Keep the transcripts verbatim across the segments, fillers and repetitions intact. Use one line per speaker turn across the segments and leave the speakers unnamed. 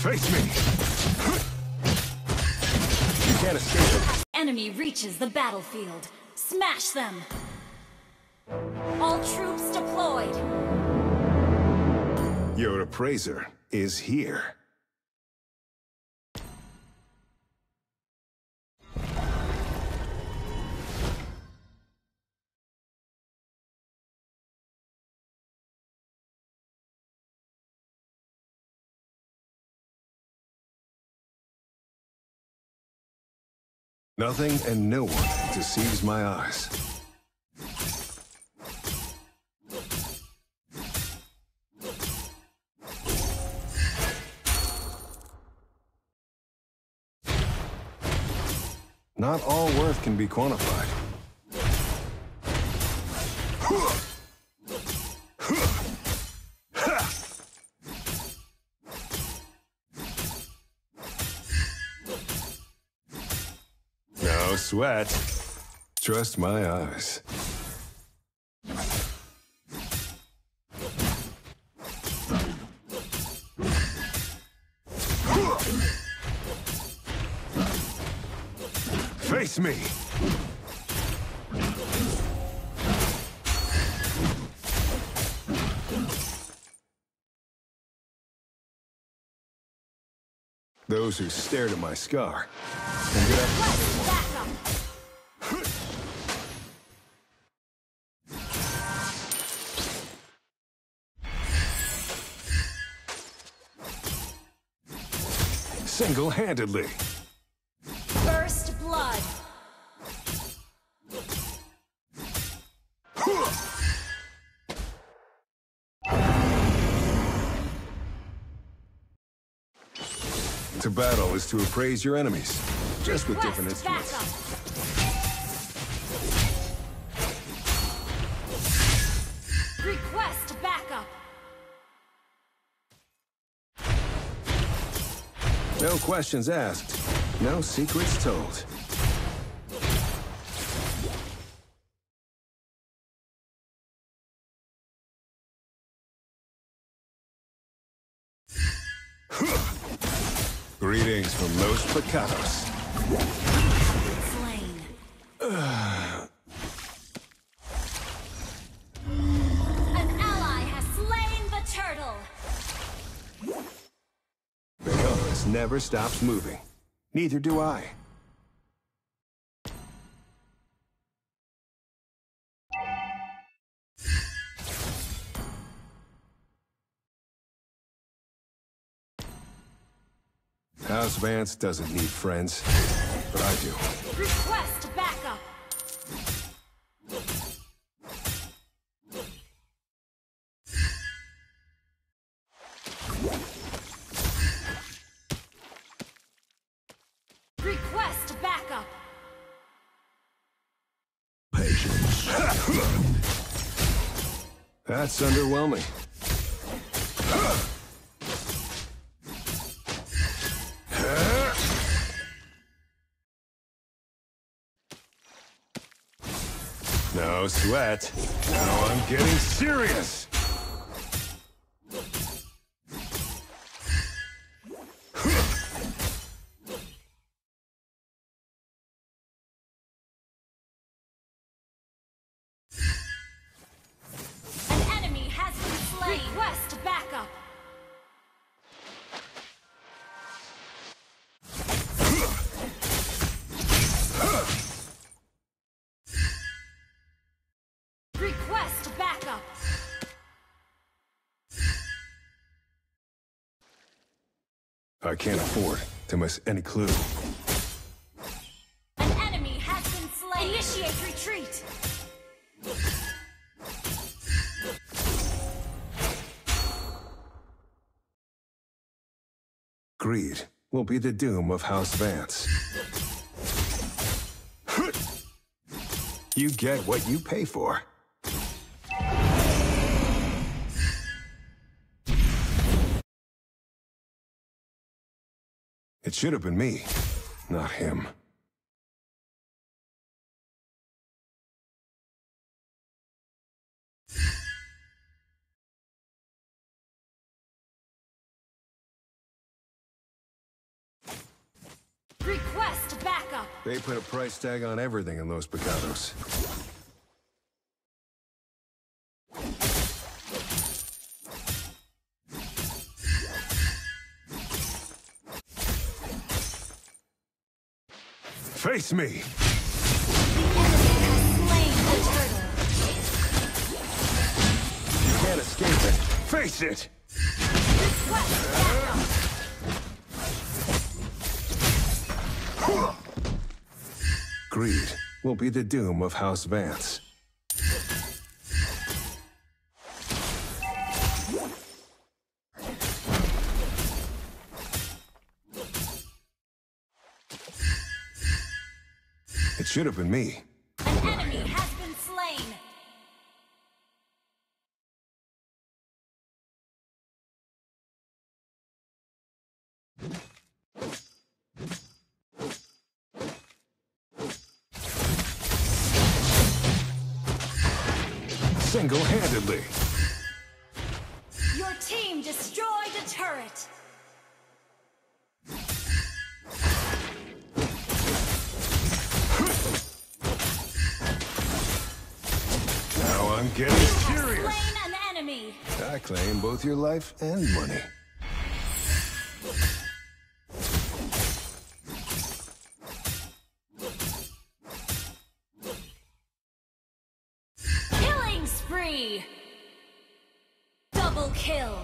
Face me! You can't escape it.
Enemy reaches the battlefield. Smash them! All troops deployed!
Your appraiser is here. Nothing and no one deceives my eyes. Not all worth can be quantified. No sweat. Trust my eyes. Face me! Those who stared at my scar can get up.
Back up!
Single-handedly.
First blood!
To battle is to appraise your enemies, just with different
Request
instruments.
backup! Request backup!
No questions asked, no secrets told. Greetings from Los Pecados.
Slain. An ally has slain the turtle!
The compass never stops moving. Neither do I. House Vance doesn't need friends, but I do.
Request backup! Request backup!
Patience. That's underwhelming. No sweat. Now I'm getting serious.
An enemy has been slain! Request backup! Request backup!
I can't afford to miss any clue.
An enemy has been slain! Initiate retreat!
Greed will be the doom of House Vance. You get what you pay for. It should have been me, not him.
Request backup.
They put a price tag on everything in Los Pecados. Face me! You can't escape it. Face it! Greed will be the doom of House Vance. It should have been me.
An enemy has been slain.
Single-handedly.
Your team destroyed a turret.
Now I'm getting
You have
serious.
slain an enemy.
I claim both your life and money.
Killing spree. Double kill.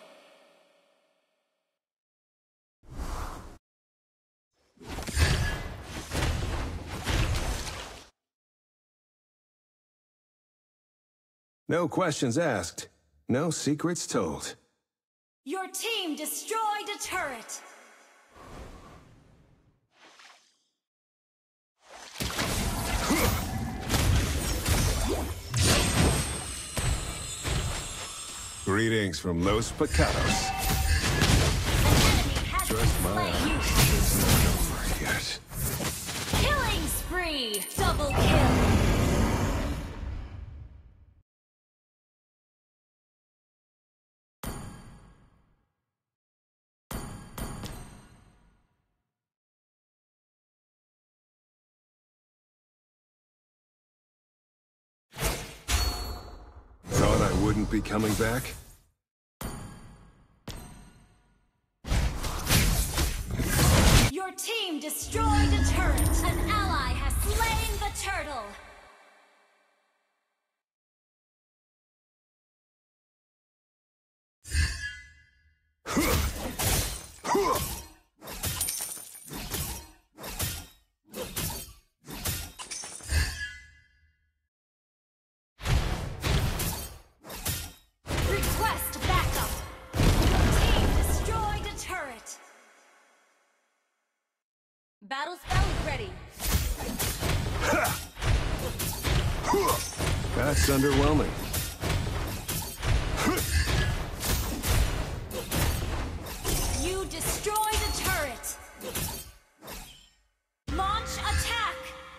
No questions asked. No secrets told.
Your team destroyed a turret.
Greetings from Los Pecados.
An enemy has
Trust
been
my
slain.
eyes, it's not over yet.
Killing spree. Double kill.
Thought I wouldn't be coming back?
Your team destroyed a turret. An ally has slain the turtle. Request backup. Your team destroyed a turret. Battle spell ready.
That's underwhelming.
You destroyed a turret. Launch attack.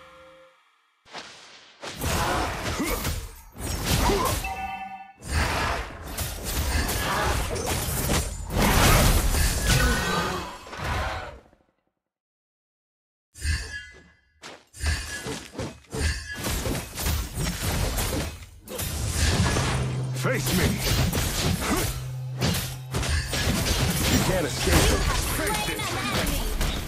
Face me! You can't escape it. Face
Slain
it!
an enemy.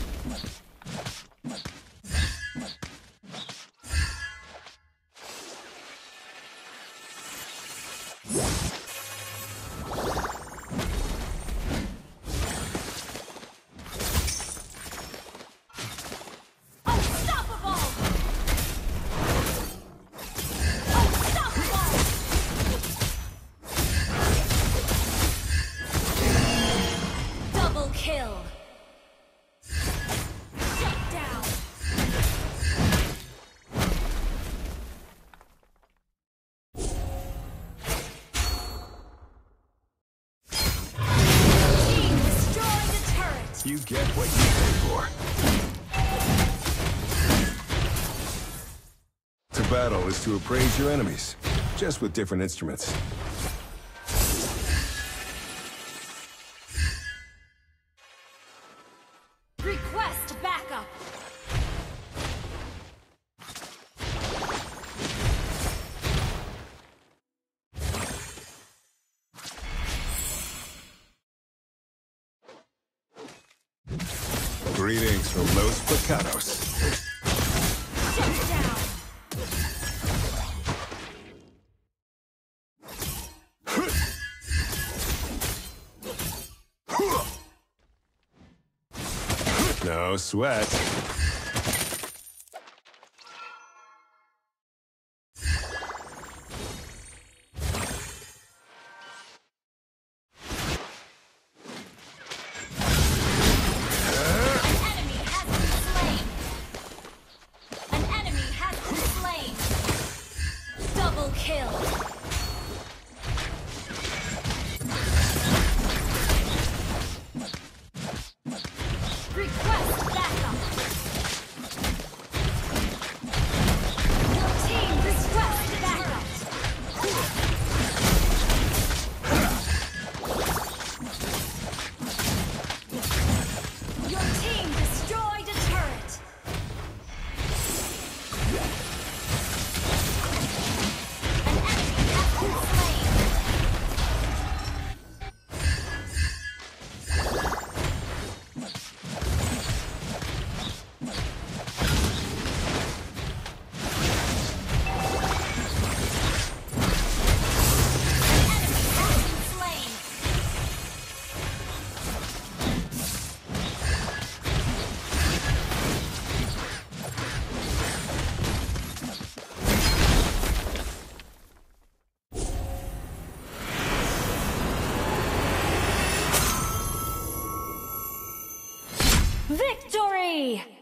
Unstoppable. Unstoppable. Double kill. Shut down. Team destroyed the turret.
You get what you pay for. To battle is to appraise your enemies, just with different instruments.
Request backup.
Greetings from Los Pecados.
Shut down.
No sweat.
Victory!